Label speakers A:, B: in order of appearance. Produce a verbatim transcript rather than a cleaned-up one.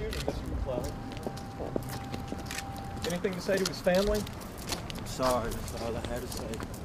A: morning, Mister McClelland. Anything to say to his family?
B: I'm sorry, that's all I had to say.